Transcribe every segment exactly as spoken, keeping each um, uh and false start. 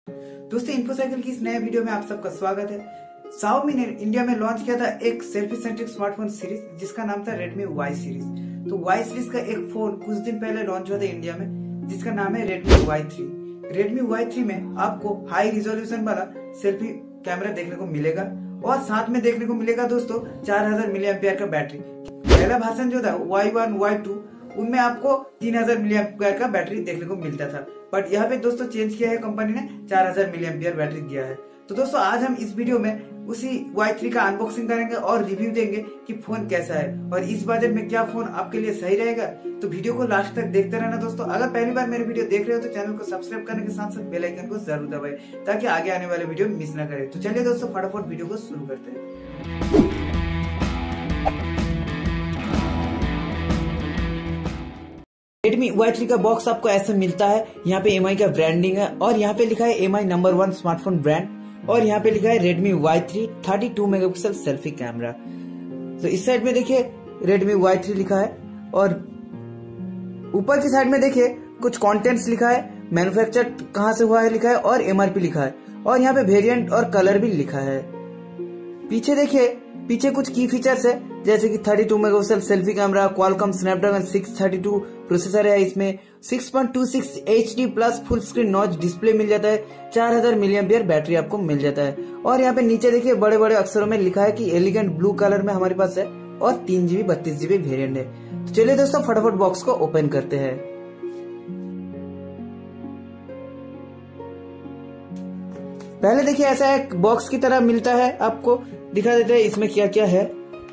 दोस्तों इन्फोसाइकिल की इस नए वीडियो में आप सबका स्वागत है। Xiaomi ने इंडिया में लॉन्च किया था एक सेल्फी सेंट्रिक स्मार्टफोन सीरीज जिसका नाम था Redmi Y सीरीज। तो Y सीरीज का एक फोन कुछ दिन पहले लॉन्च हुआ था इंडिया में जिसका नाम है Redmi Y three. Redmi Y three में आपको हाई रिजोल्यूशन वाला सेल्फी कैमरा देखने को मिलेगा और साथ में देखने को मिलेगा दोस्तों चार हजार मिली एम्पियर का बैटरी। पहला वर्जन जो था Y वन Y टू उनमें आपको तीन हजार मिली एम्पियर का बैटरी देखने को मिलता था, बट यहाँ पे दोस्तों चेंज किया है कंपनी ने, चार हजार मिली एम्पियर बैटरी दिया है। तो दोस्तों आज हम इस वीडियो में उसी वाई थ्री का अनबॉक्सिंग करेंगे और रिव्यू देंगे कि फोन कैसा है और इस बजट में क्या फोन आपके लिए सही रहेगा। तो वीडियो को लास्ट तक देखते रहना दोस्तों। अगर पहली बार मेरे वीडियो देख रहे हो तो चैनल को सब्सक्राइब करने के साथ साथ बेल आइकन को जरूर दबाएं ताकि आगे आने वाले वीडियो मिस ना करें। तो चलिए दोस्तों फटाफट वीडियो को शुरू करते हैं। Redmi वाई थ्री का बॉक्स आपको ऐसे मिलता है। यहाँ पे एम आई का ब्रांडिंग है और यहाँ पे लिखा है M I number one smartphone brand और यहाँ पे लिखा है Redmi Y three thirty two megapixel selfie camera. तो इस साइड में देखिए Redmi वाई थ्री लिखा है और ऊपर की साइड में देखिए कुछ कंटेंट्स लिखा है, मैन्युफैक्चर कहाँ से हुआ है लिखा है और एम आर पी लिखा है और यहाँ पे वेरिएंट और कलर भी लिखा है। पीछे देखिए पीछे कुछ की फीचर्स है जैसे कि thirty two megapixel selfie camera, Qualcomm Snapdragon six thirty two processor है, इसमें six point two six H D plus full screen notch display मिल जाता है, चार हजार मिली एम्पियर बैटरी आपको मिल जाता है और यहाँ पे नीचे देखिए बड़े बड़े अक्षरों में लिखा है कि एलिगेंट ब्लू कलर में हमारे पास है और तीन जीबी बत्तीस जीबी वेरियंट है। तो चलिए दोस्तों फटाफट बॉक्स को ओपन करते हैं। पहले देखिए ऐसा एक बॉक्स की तरह मिलता है, आपको दिखा देते हैं इसमें क्या क्या है।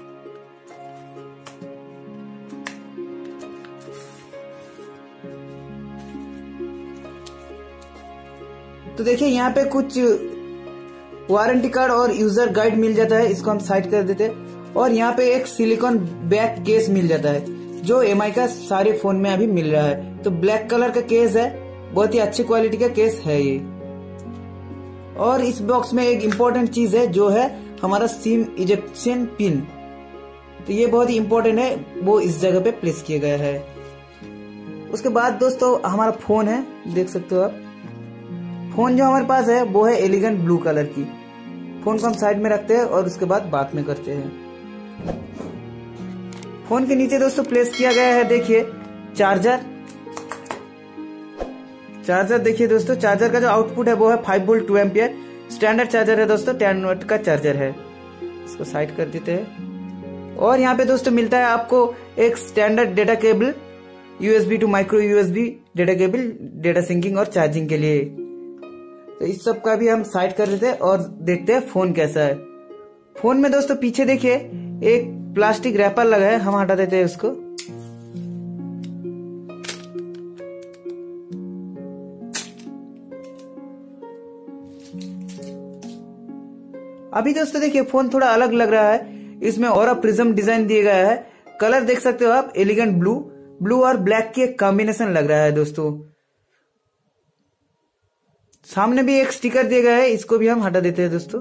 तो देखिए यहाँ पे कुछ वारंटी कार्ड और यूजर गाइड मिल जाता है, इसको हम साइड कर देते हैं और यहाँ पे एक सिलिकॉन बैक केस मिल जाता है जो एम आई का सारे फोन में अभी मिल रहा है। तो ब्लैक कलर का केस है, बहुत ही अच्छी क्वालिटी का केस है ये। और इस बॉक्स में एक इम्पोर्टेंट चीज है जो है हमारा सिम इजेक्शन पिन। तो ये बहुत ही इम्पोर्टेंट है, वो इस जगह पे प्लेस किया गया है। उसके बाद दोस्तों हमारा फोन है, देख सकते हो आप। फोन जो हमारे पास है वो है एलिगेंट ब्लू कलर की। फोन को हम साइड में रखते हैं और उसके बाद बात में करते हैं। फोन के नीचे दोस्तों प्लेस किया गया है देखिए चार्जर। चार्जर देखिए दोस्तों, चार्जर का जो आउटपुट है वो है five volt two ampere. Standard charger है दोस्तों, टेन वाट का चार्जर है। इसको साइड कर देते हैं और यहाँ पे दोस्तों मिलता है आपको एक standard data cable, USB to micro USB data cable, data syncing और चार्जिंग के लिए। तो इस सब का भी हम साइड कर देते हैं और देखते हैं फोन कैसा है। फोन में दोस्तों पीछे देखिए एक प्लास्टिक रैपर लगा है, हम हटा देते हैं उसको। अभी दोस्तों देखिए फोन थोड़ा अलग लग रहा है, इसमें और प्रिज्म डिजाइन दिया गया है। कलर देख सकते हो आप, एलिगेंट ब्लू, ब्लू और ब्लैक की एक कॉम्बिनेशन लग रहा है दोस्तों। सामने भी एक स्टिकर दिया गया है, इसको भी हम हटा देते हैं दोस्तों।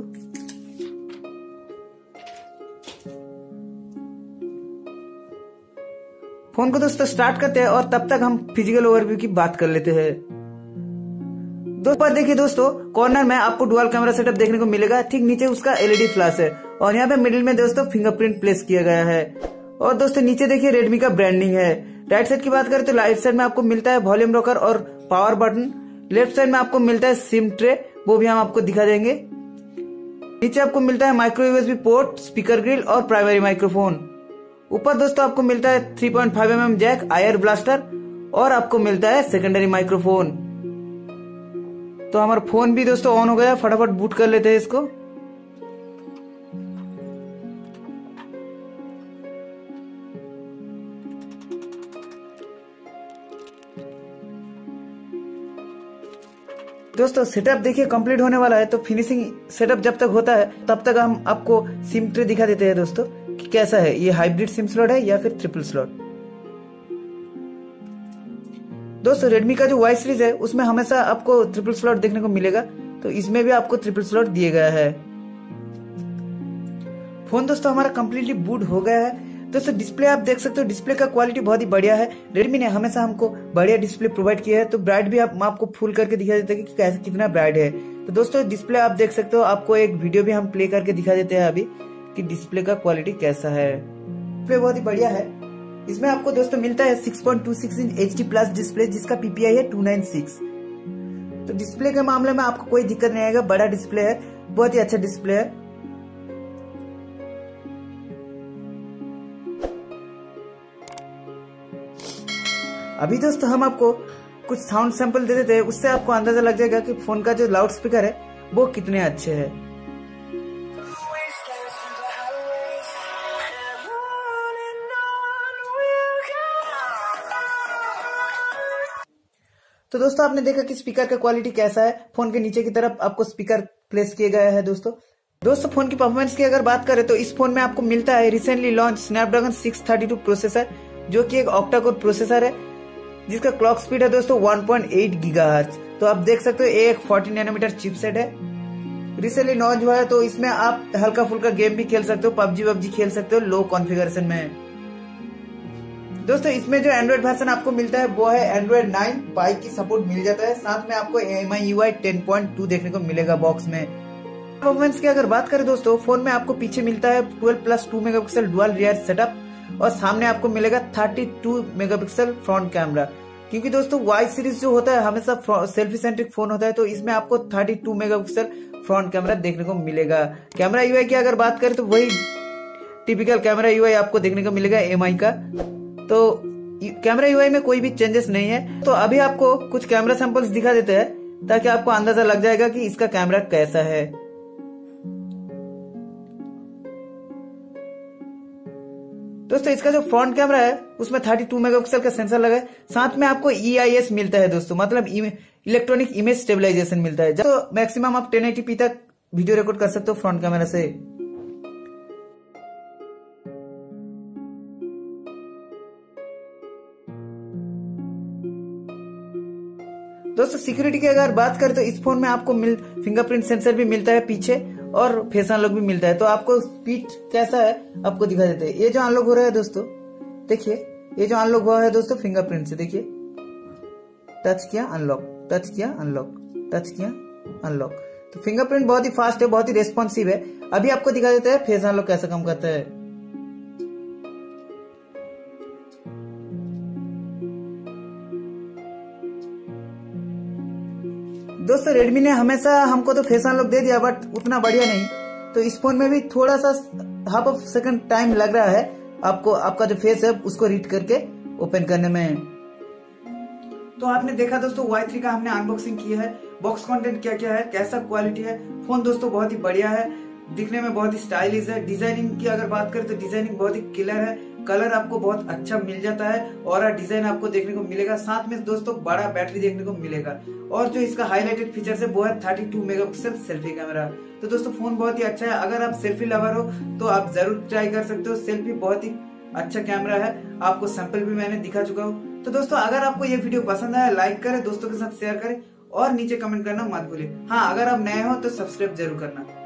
फोन को दोस्तों स्टार्ट करते हैं और तब तक हम फिजिकल ओवरव्यू की बात कर लेते हैं। दोस्तों पर देखिए दोस्तों कॉर्नर में आपको डुअल कैमरा सेटअप देखने को मिलेगा, ठीक नीचे उसका एलईडी फ्लैश है और यहाँ पे मिडिल में दोस्तों फिंगरप्रिंट प्लेस किया गया है। और दोस्तों नीचे देखिए रेडमी का ब्रांडिंग है। राइट साइड की बात करें तो राइट साइड में आपको मिलता है वॉल्यूम रॉकर और पावर बटन। लेफ्ट साइड में आपको मिलता है सिम ट्रे, वो भी हम आपको दिखा देंगे। नीचे आपको मिलता है micro USB port, speaker grill और प्राइमरी माइक्रोफोन। ऊपर दोस्तों आपको मिलता है three point five M M jack, ear blaster और आपको मिलता है सेकेंडरी माइक्रोफोन। तो हमारा फोन भी दोस्तों ऑन हो गया, फटाफट बूट कर लेते हैं इसको। दोस्तों सेटअप देखिए कंप्लीट होने वाला है, तो फिनिशिंग सेटअप जब तक होता है तब तक हम आपको सिम ट्रे दिखा देते हैं दोस्तों कि कैसा है। ये हाइब्रिड सिम स्लॉट है या फिर ट्रिपल स्लॉट। दोस्तों रेडमी का जो वाई सीरीज है उसमें हमेशा आपको ट्रिपल स्लॉट देखने को मिलेगा, तो इसमें भी आपको ट्रिपल स्लॉट दिए गया है। फोन दोस्तों हमारा कंप्लीटली बूट हो गया है। दोस्तों डिस्प्ले आप देख सकते हो, डिस्प्ले का क्वालिटी बहुत ही बढ़िया है। रेडमी ने हमेशा हमको बढ़िया डिस्प्ले प्रोवाइड किया है। तो ब्राइट भी आप आपको फुल करके दिखा देते हैं कि कैसे कितना ब्राइट है। तो दोस्तों डिस्प्ले आप देख सकते हो, आपको एक वीडियो भी हम प्ले करके दिखा देते हैं अभी कि डिस्प्ले का क्वालिटी कैसा है। डिस्प्ले बहुत ही बढ़िया है। इसमें आपको दोस्तों मिलता है six point two six inch H D plus display, जिसका पीपीआई है टू नाइन सिक्स। तो डिस्प्ले के मामले में आपको कोई दिक्कत नहीं आएगा, बड़ा डिस्प्ले है, बहुत ही अच्छा डिस्प्ले है। अभी दोस्तों हम आपको कुछ साउंड सैंपल दे देते हैं, उससे आपको अंदाजा लग जाएगा कि फोन का जो लाउड स्पीकर है वो कितने अच्छे हैं। तो दोस्तों आपने देखा कि स्पीकर का क्वालिटी कैसा है। फोन के नीचे की तरफ आपको स्पीकर प्लेस किया गया है। दोस्तों दोस्तों फोन की परफॉर्मेंस की अगर बात करें तो इस फोन में आपको मिलता है recently launch Snapdragon six thirty two processor, जो कि एक ऑक्टा कोर प्रोसेसर है, जिसका क्लॉक स्पीड है दोस्तों वन पॉइंट एट गीगाहर्ट्ज। तो आप देख सकते हो ये एक फोर्टी नैनोमीटर चिपसेट है, रिसेंटली लॉन्च हुआ है। तो इसमें आप हल्का फुल्का गेम भी खेल सकते हो, पबजी वबजी खेल सकते हो लो कॉन्फ़िगरेशन में। दोस्तों इसमें जो एंड्रॉइड वर्जन आपको मिलता है वो है एंड्रॉइड नाइन पाई की सपोर्ट मिल जाता है। साथ में आपको M I U I ten point two देखने को मिलेगा बॉक्स में। परफॉर्मेंस की अगर बात करें दोस्तों, फोन में आपको पीछे मिलता है twelve plus two megapixel dual rear setup और सामने आपको मिलेगा thirty two megapixel front camera. क्योंकि दोस्तों वाई सीरीज जो होता है हमेशा सेल्फी सेंट्रिक फोन होता है, तो इसमें आपको thirty two megapixel front camera देखने को मिलेगा। कैमरा यूआई की अगर बात करें तो वही टिपिकल कैमरा यूआई आपको देखने को मिलेगा एम आई का। तो कैमरा यूआई में कोई भी चेंजेस नहीं है। तो अभी आपको कुछ कैमरा सैंपल्स दिखा देते हैं ताकि आपको अंदाजा लग जाएगा कि इसका कैमरा कैसा है। दोस्तों इसका जो फ्रंट कैमरा है उसमें थर्टी टू मेगापिक्सल का सेंसर लगा है। साथ में आपको ई आई एस मिलता है दोस्तों, मतलब इलेक्ट्रॉनिक इमेज स्टेबलाइजेशन मिलता है। तो मैक्सिमम आप टेन एटी पी तक वीडियो रिकॉर्ड कर सकते हो फ्रंट कैमरा से। दोस्तों सिक्योरिटी की अगर बात करें तो इस फोन में आपको मिल फिंगरप्रिंट सेंसर भी मिलता है पीछे और फेस अनलॉक भी मिलता है। तो आपको स्पीड कैसा है आपको दिखा देते हैं। ये जो अनलॉक हो रहा है दोस्तों, देखिए ये जो अनलॉक हुआ है दोस्तों फिंगरप्रिंट से, देखिए टच किया अनलॉक, टच किया अनलॉक, टच किया अनलॉक। तो फिंगरप्रिंट बहुत ही फास्ट है, बहुत ही रेस्पॉन्सिव है। अभी आपको दिखा देते हैं फेस अनलॉक कैसे काम करता है। दोस्तों रेडमी ने हमेशा हमको तो फेस अनलॉक दे दिया, बट उतना बढ़िया नहीं। तो इस फोन में भी थोड़ा सा हाफ ऑफ सेकंड टाइम लग रहा है आपको आपका जो फेस है उसको रीड करके ओपन करने में। तो आपने देखा दोस्तों वाई थ्री का हमने अनबॉक्सिंग किया है। बॉक्स कंटेंट क्या क्या है, कैसा क्वालिटी है। फोन दोस्तों बहुत ही बढ़िया है, दिखने में बहुत ही स्टाइलिश है। डिजाइनिंग की अगर बात करें तो डिजाइनिंग बहुत ही क्लियर है, कलर आपको बहुत अच्छा मिल जाता है और डिजाइन आपको देखने को मिलेगा। साथ में दोस्तों बड़ा बैटरी देखने को मिलेगा और जो इसका हाईलाइटेड फीचर है वो है thirty two megapixel selfie camera. तो दोस्तों फोन बहुत ही अच्छा है, अगर आप सेल्फी लवर हो तो आप जरूर ट्राई कर सकते हो। सेल्फी बहुत ही अच्छा कैमरा है, आपको सैंपल भी मैंने दिखा चुका हूँ। तो दोस्तों अगर आपको ये वीडियो पसंद आया लाइक करें, दोस्तों के साथ शेयर करें और नीचे कमेंट करना मत भूलिए। हाँ अगर आप नए हो तो सब्सक्राइब जरूर करना।